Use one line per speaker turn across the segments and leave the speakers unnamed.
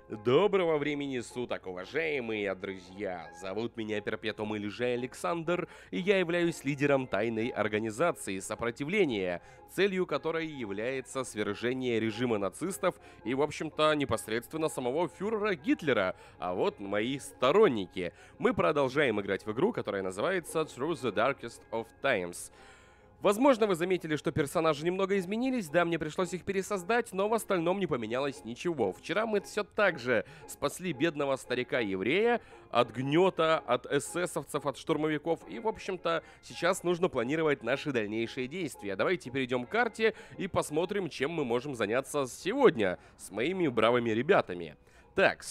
Доброго времени суток, уважаемые друзья! Зовут меня Перпетум или же Александр, и я являюсь лидером тайной организации сопротивления, целью которой является свержение режима нацистов и, в общем-то, непосредственно самого фюрера Гитлера. А вот мои сторонники. Мы продолжаем играть в игру, которая называется Through the Darkest of Times. Возможно, вы заметили, что персонажи немного изменились, да, мне пришлось их пересоздать, но в остальном не поменялось ничего. Вчера мы все так же спасли бедного старика-еврея от гнета, от эсэсовцев, от штурмовиков, и, в общем-то, сейчас нужно планировать наши дальнейшие действия. Давайте перейдем к карте и посмотрим, чем мы можем заняться сегодня с моими бравыми ребятами. Так,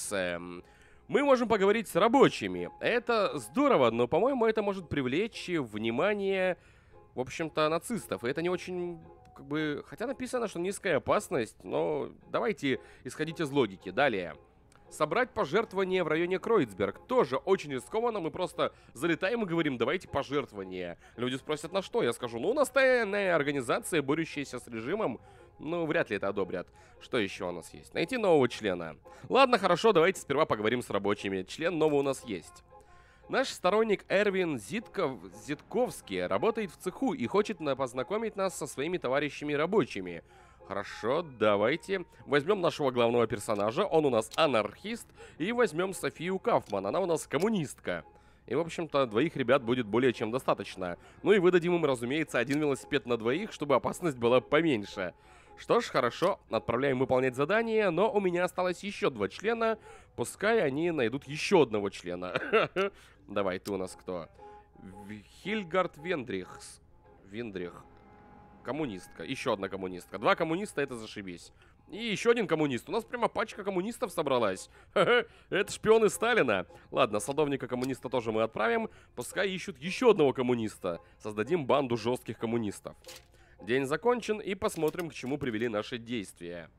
мы можем поговорить с рабочими. Это здорово, но, по-моему, это может привлечь внимание, в общем-то, нацистов. И это не очень, как бы... Хотя написано, что низкая опасность, но давайте исходить из логики. Далее. Собрать пожертвования в районе Кройцберг. Тоже очень рискованно. Мы просто залетаем и говорим, давайте пожертвования. Люди спросят, на что? Я скажу, ну, у нас тайная организация, борющаяся с режимом. Ну, вряд ли это одобрят. Что еще у нас есть? Найти нового члена. Ладно, хорошо, давайте сперва поговорим с рабочими. Член новый у нас есть. Наш сторонник Эрвин Зитковский работает в цеху и хочет познакомить нас со своими товарищами рабочими. Хорошо, давайте возьмем нашего главного персонажа, он у нас анархист, и возьмем Софию Кауфман, она у нас коммунистка. И, в общем-то, двоих ребят будет более чем достаточно. Ну и выдадим им, разумеется, один велосипед на двоих, чтобы опасность была поменьше. Что ж, хорошо, отправляем выполнять задание, но у меня осталось еще 2 члена. Пускай они найдут еще одного члена. Давай, ты у нас кто? Хильгард Вендрихс. Вендрих. Коммунистка. Еще одна коммунистка. 2 коммуниста, это зашибись. И еще один коммунист. У нас прямо пачка коммунистов собралась. Это шпионы Сталина. Ладно, садовника коммуниста тоже мы отправим. Пускай ищут еще одного коммуниста. Создадим банду жестких коммунистов. День закончен, и посмотрим, к чему привели наши действия.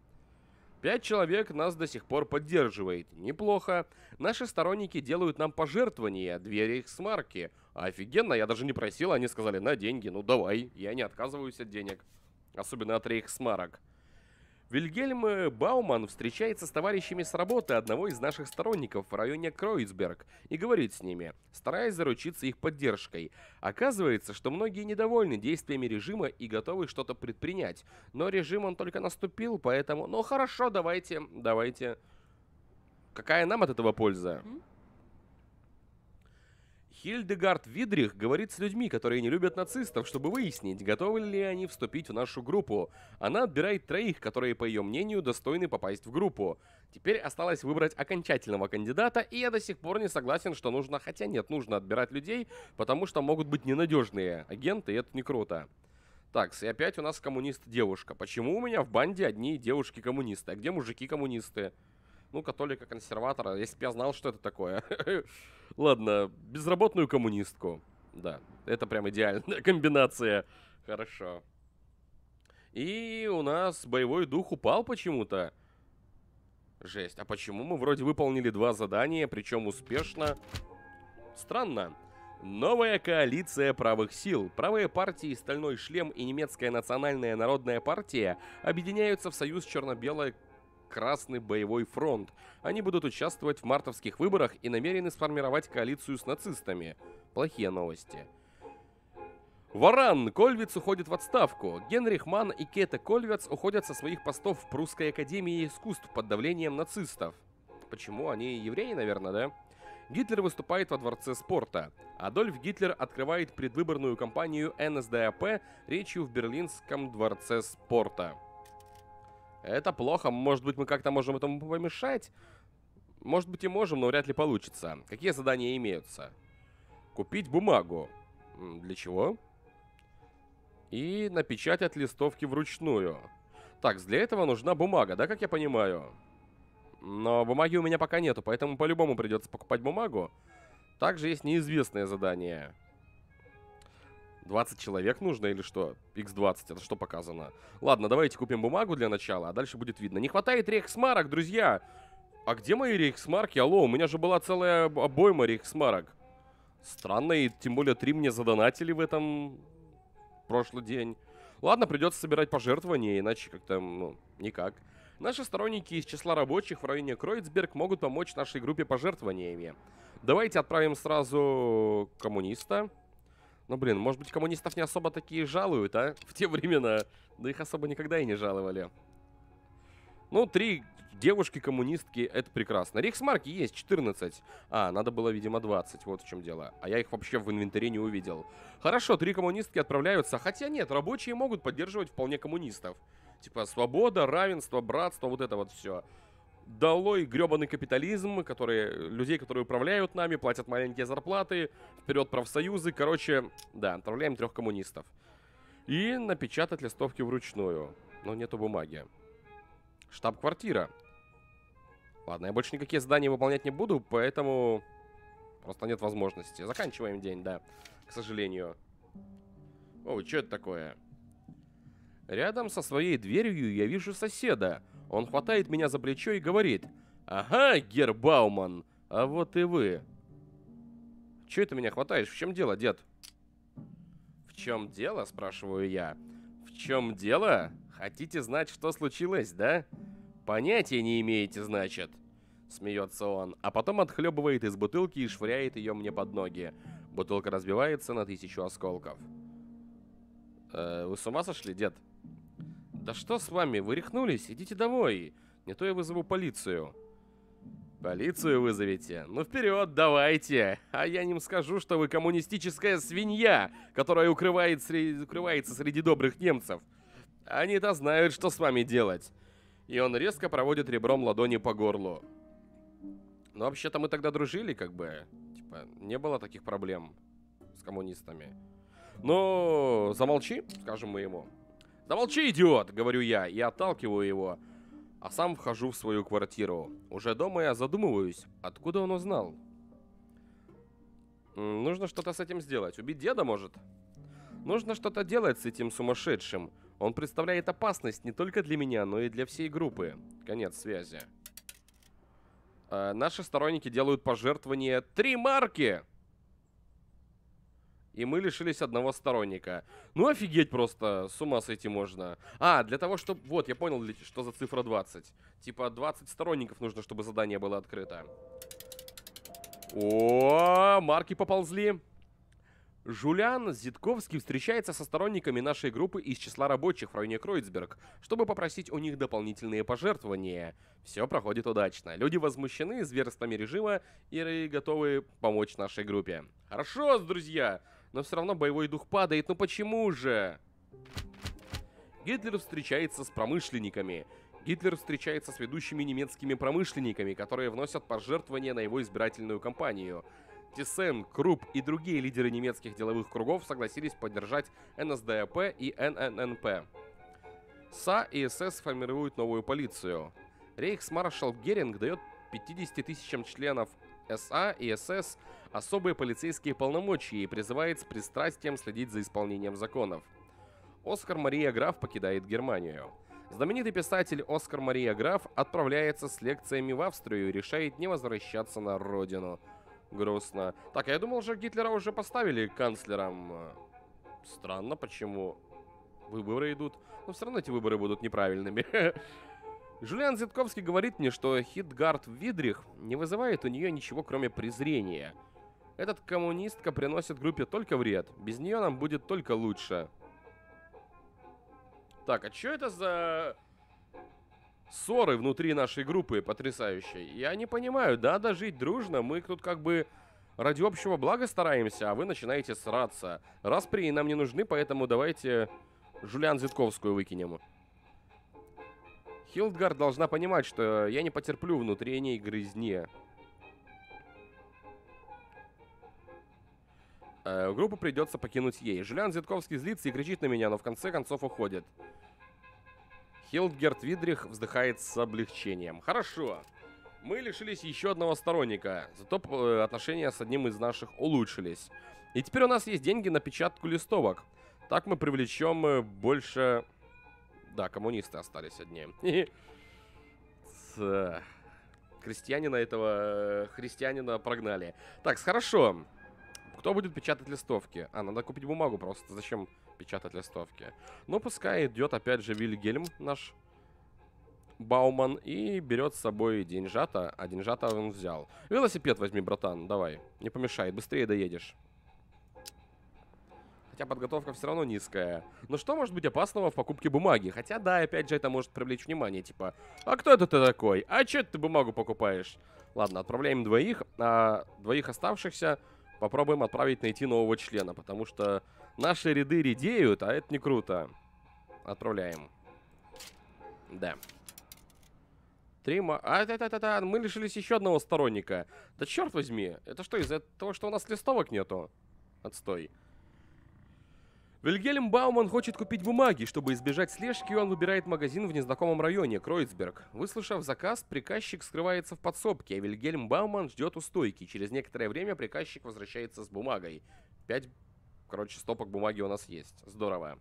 5 человек нас до сих пор поддерживает. Неплохо. Наши сторонники делают нам пожертвования, 2 рейхсмарки. Офигенно, я даже не просил, они сказали, на деньги. Ну давай, я не отказываюсь от денег. Особенно от рейхсмарок. Вильгельм Бауман встречается с товарищами с работы одного из наших сторонников в районе Кройцберг и говорит с ними, стараясь заручиться их поддержкой. Оказывается, что многие недовольны действиями режима и готовы что-то предпринять. Но режим он только наступил, поэтому... Ну хорошо, давайте. Какая нам от этого польза? Хильдегард Видрих говорит с людьми, которые не любят нацистов, чтобы выяснить, готовы ли они вступить в нашу группу. Она отбирает 3, которые, по ее мнению, достойны попасть в группу. Теперь осталось выбрать окончательного кандидата, и я до сих пор не согласен, что нужно... Хотя нет, нужно отбирать людей, потому что могут быть ненадежные агенты, и это не круто. Так, и опять у нас коммунист-девушка. Почему у меня в банде одни девушки-коммунисты? А где мужики-коммунисты? Ну, католика-консерватора, если бы я знал, что это такое. Ладно, безработную коммунистку. Да, это прям идеальная комбинация. Хорошо. И у нас боевой дух упал почему-то. Жесть, а почему мы вроде выполнили 2 задания, причем успешно? Странно. Новая коалиция правых сил. Правые партии «Стальной шлем» и немецкая национальная народная партия объединяются в союз черно-белой Красный боевой фронт. Они будут участвовать в мартовских выборах и намерены сформировать коалицию с нацистами. Плохие новости. Варан Кольвиц уходит в отставку. Генрих Манн и Кета Кольвиц уходят со своих постов в Прусской академии искусств под давлением нацистов. Почему? Они евреи, наверное, да? Гитлер выступает во Дворце спорта. Адольф Гитлер открывает предвыборную кампанию НСДАП речью в Берлинском Дворце спорта. Это плохо. Может быть, мы как-то можем этому помешать? Может быть, и можем, но вряд ли получится. Какие задания имеются? Купить бумагу. Для чего? И напечатать листовки вручную. Так, для этого нужна бумага, да, как я понимаю? Но бумаги у меня пока нету, поэтому по-любому придется покупать бумагу. Также есть неизвестное задание. 20 человек нужно или что? X20, это что показано? Ладно, давайте купим бумагу для начала, а дальше будет видно. Не хватает рейхсмарок, друзья! А где мои рейхсмарки? Алло, у меня же была целая обойма рейхсмарок. Странно, и тем более 3 мне задонатили в этом прошлый день. Ладно, придется собирать пожертвования, иначе как-то, ну, никак. Наши сторонники из числа рабочих в районе Кройцберг могут помочь нашей группе пожертвованиями. Давайте отправим сразу коммуниста. Ну, блин, может быть, коммунистов не особо такие жалуют, а? В те времена. Да их особо никогда и не жаловали. Ну, 3 девушки-коммунистки, это прекрасно. Рейхсмарки есть 14. А, надо было, видимо, 20, вот в чем дело. А я их вообще в инвентаре не увидел. Хорошо, 3 коммунистки отправляются. Хотя нет, рабочие могут поддерживать вполне коммунистов. Типа свобода, равенство, братство, вот это вот все. Долой гребаный капитализм, людей, которые управляют нами, платят маленькие зарплаты, вперед профсоюзы. Короче, да, отправляем 3 коммунистов. И напечатать листовки вручную. Но нету бумаги. Штаб-квартира. Ладно, я больше никакие задания выполнять не буду, поэтому просто нет возможности. Заканчиваем день, да, к сожалению. Ой, что это такое? Рядом со своей дверью я вижу соседа. Он хватает меня за плечо и говорит: «Ага, Герр Бауман, а вот и вы». Че это меня хватаешь? В чем дело, дед? В чем дело, спрашиваю я. В чем дело? Хотите знать, что случилось, да? Понятия не имеете, значит. Смеется он, а потом отхлебывает из бутылки и швыряет ее мне под ноги. Бутылка разбивается на 1000 осколков. Вы с ума сошли, дед? Да что с вами? Вы рехнулись? Идите домой. Не то я вызову полицию. Полицию вызовете? Ну вперед, давайте. А я им скажу, что вы коммунистическая свинья, которая укрывается среди добрых немцев. Они-то знают, что с вами делать. И он резко проводит ребром ладони по горлу. Ну, вообще-то мы тогда дружили, как бы. Типа, не было таких проблем с коммунистами. Но замолчи, скажем мы ему. Замолчи, идиот, говорю я, и отталкиваю его. А сам вхожу в свою квартиру. Уже дома я задумываюсь, откуда он узнал. Нужно что-то с этим сделать. Убить деда, может? Нужно что-то делать с этим сумасшедшим. Он представляет опасность не только для меня, но и для всей группы. Конец связи. Наши сторонники делают пожертвование 3 марки. И мы лишились одного сторонника. Ну офигеть просто, с ума сойти можно. А, для того, чтобы... Вот, я понял, что за цифра 20. Типа 20 сторонников нужно, чтобы задание было открыто. О, марки поползли. Жулиан Зитковский встречается со сторонниками нашей группы из числа рабочих в районе Кройцберг, чтобы попросить у них дополнительные пожертвования. Все проходит удачно. Люди возмущены зверствами режима и готовы помочь нашей группе. Хорошо, друзья, но все равно боевой дух падает. Ну почему же? Гитлер встречается с промышленниками. Гитлер встречается с ведущими немецкими промышленниками, которые вносят пожертвования на его избирательную кампанию. Тиссен, Крупп и другие лидеры немецких деловых кругов согласились поддержать НСДАП и НННП. СА и СС формируют новую полицию. Рейхсмаршал Геринг дает 50 тысячам членов СА и СС особые полицейские полномочия и призывает с пристрастием следить за исполнением законов. Оскар Мария Граф покидает Германию. Знаменитый писатель Оскар Мария Граф отправляется с лекциями в Австрию и решает не возвращаться на родину. Грустно. Так, я думал, что Гитлера уже поставили канцлером. Странно, почему выборы идут. Но все равно эти выборы будут неправильными. Жулиан Зитковский говорит мне, что Хитгард Видрих не вызывает у нее ничего, кроме презрения. Этот коммунистка приносит группе только вред. Без нее нам будет только лучше. Так, а что это за ссоры внутри нашей группы потрясающие? Я не понимаю, надо жить дружно, мы тут как бы ради общего блага стараемся, а вы начинаете сраться. Распри нам не нужны, поэтому давайте Жулиан Зитковскую выкинем. Хилдгард должна понимать, что я не потерплю внутренней грызни. Группу придется покинуть ей. Жулиан Зитковский злится и кричит на меня, но в конце концов уходит. Хилдгард Видрих вздыхает с облегчением. Хорошо. Мы лишились еще одного сторонника. Зато отношения с одним из наших улучшились. И теперь у нас есть деньги на печатку листовок. Так мы привлечем больше... Да, коммунисты остались одни. Христианина прогнали. Так, хорошо. Кто будет печатать листовки? А, надо купить бумагу просто. Зачем печатать листовки? Ну, пускай идет опять же Вильгельм наш. Бауман и берет с собой деньжата, а деньжата он взял. Велосипед возьми, братан, давай, не помешает, быстрее доедешь. Хотя подготовка все равно низкая. Но что может быть опасного в покупке бумаги? Хотя, да, опять же, это может привлечь внимание, типа, а кто это ты такой? А чё ты бумагу покупаешь? Ладно, отправляем двоих, а двоих оставшихся попробуем отправить найти нового члена, потому что наши ряды редеют, а это не круто. Отправляем. Да. Мы лишились еще одного сторонника. Да черт возьми, это что, из-за того, что у нас листовок нету? Отстой. Вильгельм Бауман хочет купить бумаги. Чтобы избежать слежки, он выбирает магазин в незнакомом районе, Кройцберг. Выслушав заказ, приказчик скрывается в подсобке, а Вильгельм Бауман ждет у стойки. Через некоторое время приказчик возвращается с бумагой. 5, стопок бумаги у нас есть. Здорово.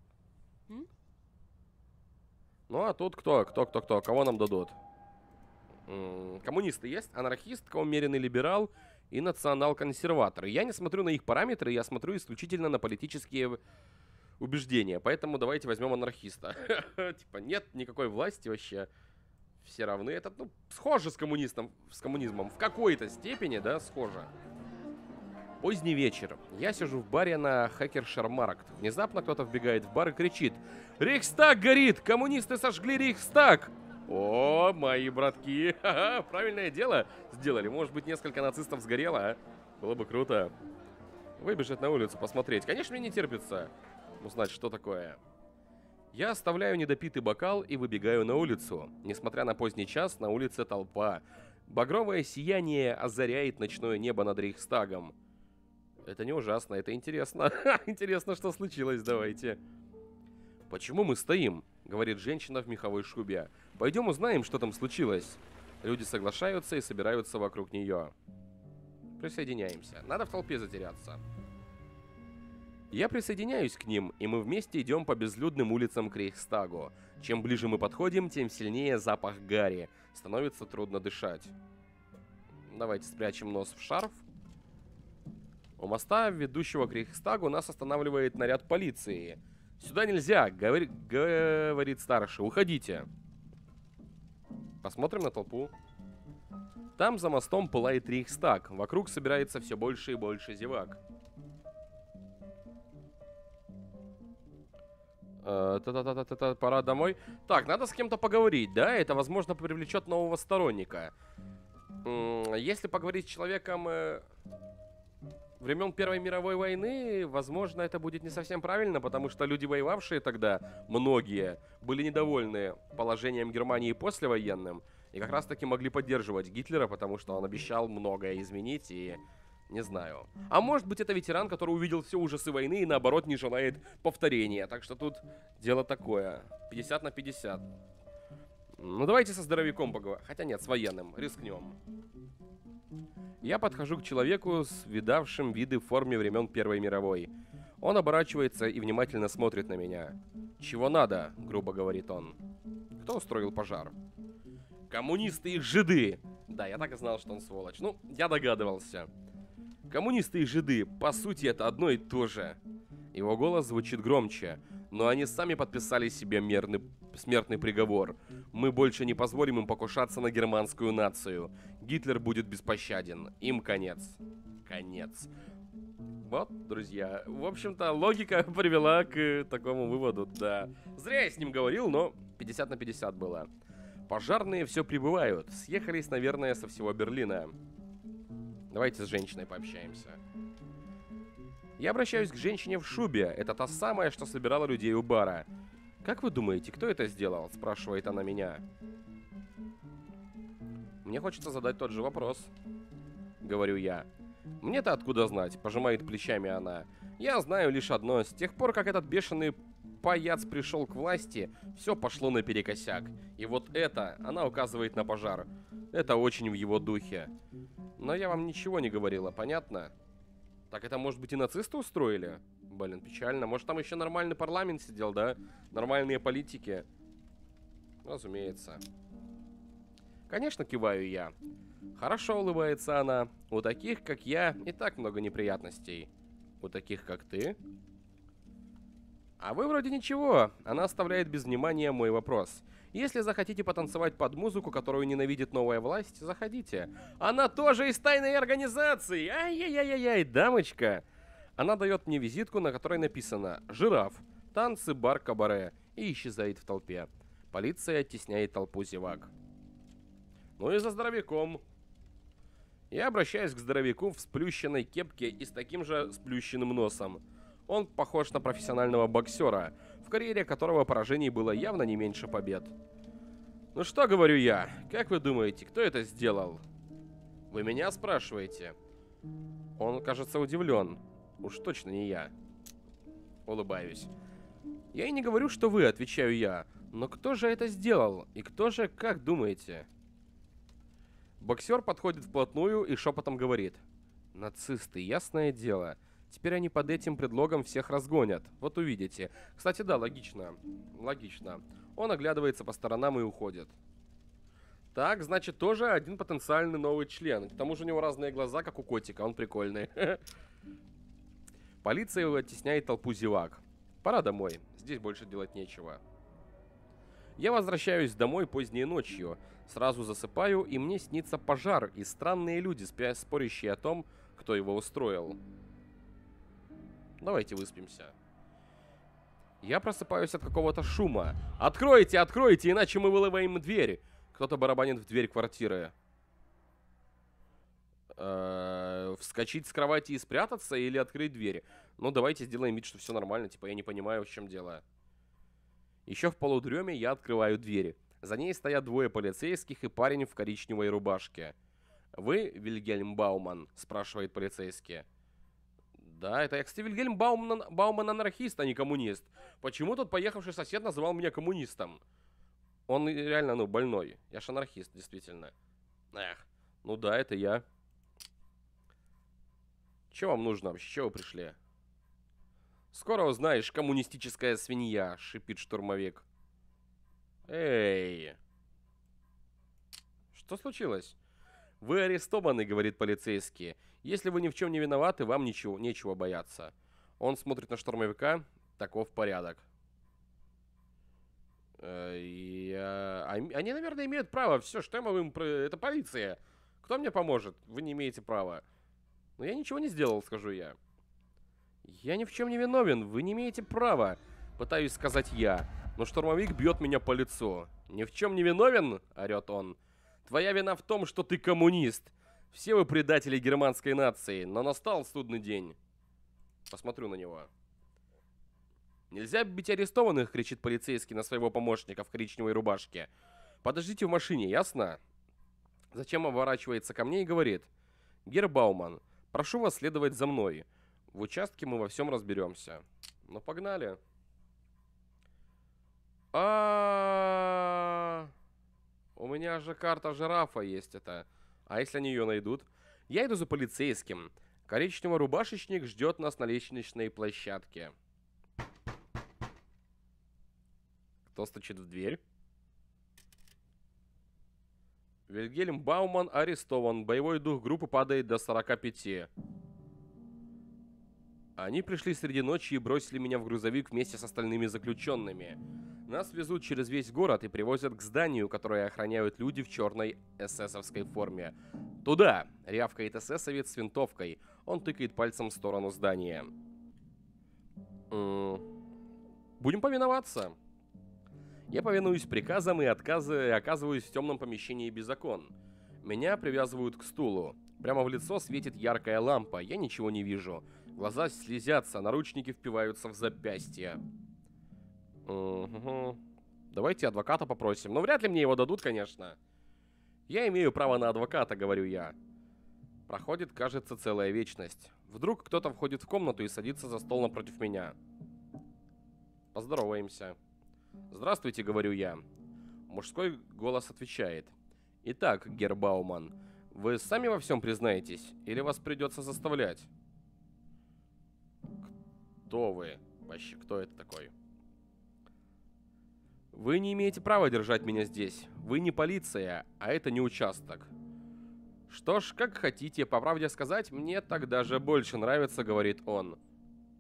Ну а тут кто? Кого нам дадут? Коммунисты есть, анархист, умеренный либерал и национал-консерватор. Я не смотрю на их параметры, я смотрю исключительно на политические убеждения. Поэтому давайте возьмем анархиста. Типа нет никакой власти вообще. Все равны. Это, ну, схоже с коммунизмом. В какой-то степени, да, схоже. Поздний вечер. Я сижу в баре на Хекершермаркт. Внезапно кто-то вбегает в бар и кричит: «Рейхстаг горит! Коммунисты сожгли Рейхстаг!» О, мои братки, ха-ха, правильное дело сделали. Может быть, несколько нацистов сгорело, а? Было бы круто. Выбежать на улицу, посмотреть. Конечно, мне не терпится узнать, что такое. Я оставляю недопитый бокал и выбегаю на улицу. Несмотря на поздний час, на улице толпа. Багровое сияние озаряет ночное небо над Рейхстагом. Это не ужасно, это интересно. Интересно, что случилось, давайте. «Почему мы стоим?» — говорит женщина в меховой шубе. «Пойдем узнаем, что там случилось». Люди соглашаются и собираются вокруг нее. Присоединяемся. Надо в толпе затеряться. Я присоединяюсь к ним, и мы вместе идем по безлюдным улицам к Рейхстагу. Чем ближе мы подходим, тем сильнее запах гари. Становится трудно дышать. Давайте спрячем нос в шарф. У моста, ведущего к Рейхстагу, нас останавливает наряд полиции. «Сюда нельзя», — говорит старший. «Уходите». Посмотрим на толпу. Там за мостом пылает Рейхстаг. Вокруг собирается все больше и больше зевак. Пора домой. Так, надо с кем-то поговорить, да? Это, возможно, привлечет нового сторонника. Если поговорить с человеком времен Первой мировой войны, возможно, это будет не совсем правильно, потому что люди, воевавшие тогда, многие, были недовольны положением Германии послевоенным, и как раз-таки могли поддерживать Гитлера, потому что он обещал многое изменить, и не знаю. А может быть, это ветеран, который увидел все ужасы войны и, наоборот, не желает повторения, так что тут дело такое, 50 на 50. Ну, давайте со здоровяком поговорим, хотя нет, с военным, рискнем. Я подхожу к человеку с видавшим виды в форме времен Первой мировой. Он оборачивается и внимательно смотрит на меня. «Чего надо?» — грубо говорит он. «Кто устроил пожар?» «Коммунисты и жиды!» Да, я так и знал, что он сволочь. Ну, я догадывался. «Коммунисты и жиды, по сути, это одно и то же». Его голос звучит громче, но они сами подписали себе смертный приговор. Мы больше не позволим им покушаться на германскую нацию. Гитлер будет беспощаден. Им конец. Конец. Вот, друзья. В общем-то, логика привела к такому выводу, да. Зря я с ним говорил, но 50 на 50 было. Пожарные все прибывают. Съехались, наверное, со всего Берлина. Давайте с женщиной пообщаемся. Я обращаюсь к женщине в шубе. Это та самая, что собирала людей у бара. «Как вы думаете, кто это сделал?» — спрашивает она меня. «Мне хочется задать тот же вопрос», — говорю я. «Мне-то откуда знать?» — пожимает плечами она. «Я знаю лишь одно. С тех пор, как этот бешеный паяц пришел к власти, все пошло наперекосяк. И вот это, она указывает на пожар. Это очень в его духе. Но я вам ничего не говорила, понятно?» Так это, может быть, и нацисты устроили? Блин, печально. Может, там еще нормальный парламент сидел, да? Нормальные политики. Разумеется. Конечно, киваю я. Хорошо, улыбается она. У таких, как я, и так много неприятностей. У таких, как ты? А вы вроде ничего. Она оставляет без внимания мой вопрос. Если захотите потанцевать под музыку, которую ненавидит новая власть, заходите. Она тоже из тайной организации! Ай-яй-яй-яй, дамочка! Она дает мне визитку, на которой написано «Жираф. Танцы, бар, кабаре» и исчезает в толпе. Полиция оттесняет толпу зевак. Ну и за здоровяком. Я обращаюсь к здоровяку в сплющенной кепке и с таким же сплющенным носом. Он похож на профессионального боксера, в карьере которого поражений было явно не меньше побед. Ну что, говорю я, как вы думаете, кто это сделал? Вы меня спрашиваете? Он, кажется, удивлен. Уж точно не я. Улыбаюсь. Я и не говорю, что вы, отвечаю я. Но кто же это сделал? И кто же, как думаете? Боксер подходит вплотную и шепотом говорит. Нацисты, ясное дело. Теперь они под этим предлогом всех разгонят. Вот увидите. Кстати, да, логично. Логично. Он оглядывается по сторонам и уходит. Так, значит, тоже один потенциальный новый член. К тому же у него разные глаза, как у котика. Он прикольный. Полиция оттесняет толпу зевак. Пора домой. Здесь больше делать нечего. Я возвращаюсь домой поздней ночью. Сразу засыпаю, и мне снится пожар и странные люди, спорящие о том, кто его устроил. Давайте выспимся. Я просыпаюсь от какого-то шума. Откройте, откройте, иначе мы вылываем дверь. Кто-то барабанит в дверь квартиры. Вскочить с кровати и спрятаться или открыть дверь? Ну, давайте сделаем вид, что все нормально. Типа, я не понимаю, в чем дело. Еще в полудреме я открываю дверь. За ней стоят двое полицейских и парень в коричневой рубашке. «Вы Вильгельм Бауман?» – спрашивает полицейский. «Да, это я, кстати, Вильгельм Бауман анархист, а не коммунист. Почему тот поехавший сосед называл меня коммунистом? Он реально, ну, больной. Я ж анархист, действительно. Эх, ну да, это я. Че вам нужно вообще? Чего вы пришли?» «Скоро узнаешь, коммунистическая свинья», — шипит штурмовик. «Эй!» «Что случилось?» «Вы арестованы», — говорит полицейский. «Если вы ни в чем не виноваты, вам нечего бояться». Он смотрит на штурмовика. Таков порядок. Они, наверное, имеют право. Все, что я могу им... Это полиция. Кто мне поможет? Вы не имеете права. Но я ничего не сделал, скажу я. «Я ни в чем не виновен, вы не имеете права», — пытаюсь сказать я, но штурмовик бьет меня по лицу. «Ни в чем не виновен?» — орет он. «Твоя вина в том, что ты коммунист. Все вы предатели германской нации, но настал судный день». Посмотрю на него. «Нельзя бить арестованных!» — кричит полицейский на своего помощника в коричневой рубашке. «Подождите в машине, ясно?» Затем оборачивается ко мне и говорит. «Герр Бауман, прошу вас следовать за мной. В участке мы во всем разберемся». Ну, погнали. У меня же карта жирафа есть это. А если они ее найдут? Я иду за полицейским. Коричневый рубашечник ждет нас на лестничной площадке. Кто стучит в дверь? Вильгельм Бауман арестован. Боевой дух группы падает до 45. Они пришли среди ночи и бросили меня в грузовик вместе с остальными заключенными. Нас везут через весь город и привозят к зданию, которое охраняют люди в черной эсэсовской форме. «Туда!» — рявкает эсэсовец с винтовкой. Он тыкает пальцем в сторону здания. Будем повиноваться. Я повинуюсь приказам и оказываюсь в темном помещении без окон. Меня привязывают к стулу. Прямо в лицо светит яркая лампа. Я ничего не вижу. Глаза слезятся, наручники впиваются в запястье. Давайте адвоката попросим. Но вряд ли мне его дадут, конечно. Я имею право на адвоката, говорю я. Проходит, кажется, целая вечность. Вдруг кто-то входит в комнату и садится за стол напротив меня. Поздороваемся. «Здравствуйте», — говорю я. Мужской голос отвечает. «Итак, герр Бауман, вы сами во всем признаетесь? Или вас придется заставлять?» «Кто вы? Вообще, кто это такой?» «Вы не имеете права держать меня здесь. Вы не полиция, а это не участок». «Что ж, как хотите. По правде сказать, мне так даже больше нравится», — говорит он.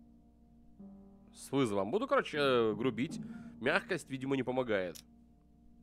«С вызовом. Буду, короче, грубить. Мягкость, видимо, не помогает».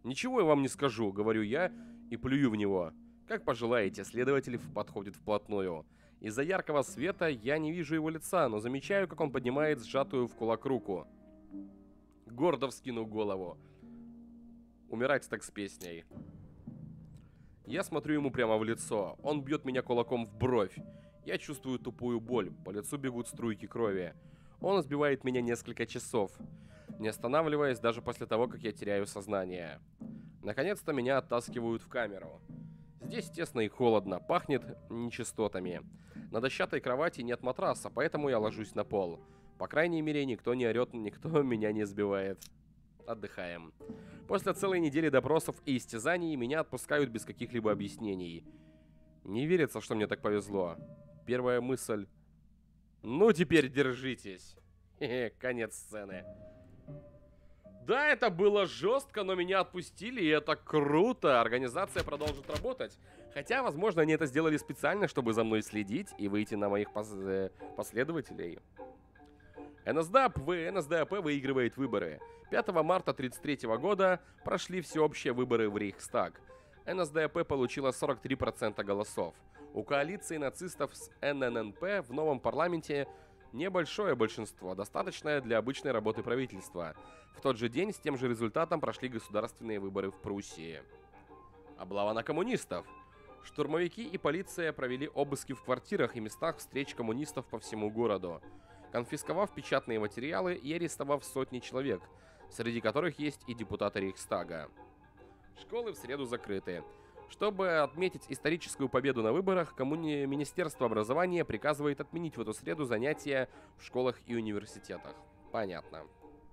«Ничего я вам не скажу», — говорю я и плюю в него. «Как пожелаете», — следователь подходит вплотную. Из-за яркого света я не вижу его лица, но замечаю, как он поднимает сжатую в кулак руку. Гордо вскинув голову. Умирать так с песней. Я смотрю ему прямо в лицо. Он бьет меня кулаком в бровь. Я чувствую тупую боль. По лицу бегут струйки крови. Он избивает меня несколько часов, не останавливаясь даже после того, как я теряю сознание. Наконец-то меня оттаскивают в камеру. Здесь тесно и холодно, пахнет нечистотами. На дощатой кровати нет матраса, поэтому я ложусь на пол. По крайней мере, никто не орет, никто меня не сбивает. Отдыхаем. После целой недели допросов и истязаний меня отпускают без каких-либо объяснений. Не верится, что мне так повезло. Первая мысль... Ну, теперь держитесь. Хе-хе, конец сцены. Да, это было жестко, но меня отпустили, и это круто. Организация продолжит работать. Хотя, возможно, они это сделали специально, чтобы за мной следить и выйти на моих последователей. НСДАП выигрывает выборы. 5 марта 1933 года прошли всеобщие выборы в Рейхстаг. НСДАП получила 43% голосов. У коалиции нацистов с НННП в новом парламенте небольшое большинство, достаточное для обычной работы правительства. В тот же день с тем же результатом прошли государственные выборы в Пруссии. Облава на коммунистов. Штурмовики и полиция провели обыски в квартирах и местах встреч коммунистов по всему городу, конфисковав печатные материалы и арестовав сотни человек, среди которых есть и депутаты Рейхстага. Школы в среду закрыты. Чтобы отметить историческую победу на выборах, Министерство образования приказывает отменить в эту среду занятия в школах и университетах. Понятно.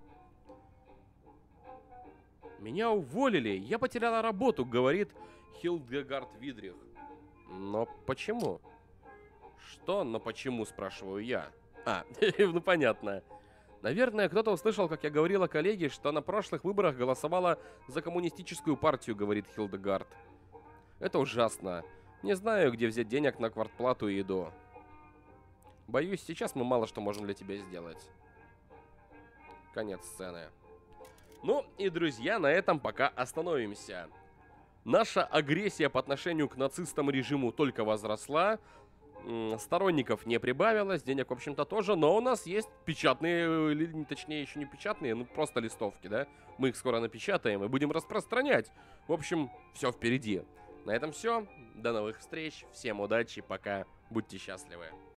«Меня уволили, я потеряла работу», — говорит Хильдегард Видрих. «Но почему?» «Что «но почему?» — спрашиваю я. Ну понятно. Наверное, кто-то услышал, как я говорила коллеге, что на прошлых выборах голосовала за коммунистическую партию, говорит Хильдегард. Это ужасно. Не знаю, где взять денег на квартплату и еду. Боюсь, сейчас мы мало что можем для тебя сделать. Конец сцены. Ну и, друзья, на этом пока остановимся. Наша агрессия по отношению к нацистам и режиму только возросла. Сторонников не прибавилось, денег, в общем-то, тоже, но у нас есть печатные, точнее, еще не печатные, ну, просто листовки, да? Мы их скоро напечатаем и будем распространять. В общем, все впереди. На этом все. До новых встреч. Всем удачи. Пока. Будьте счастливы.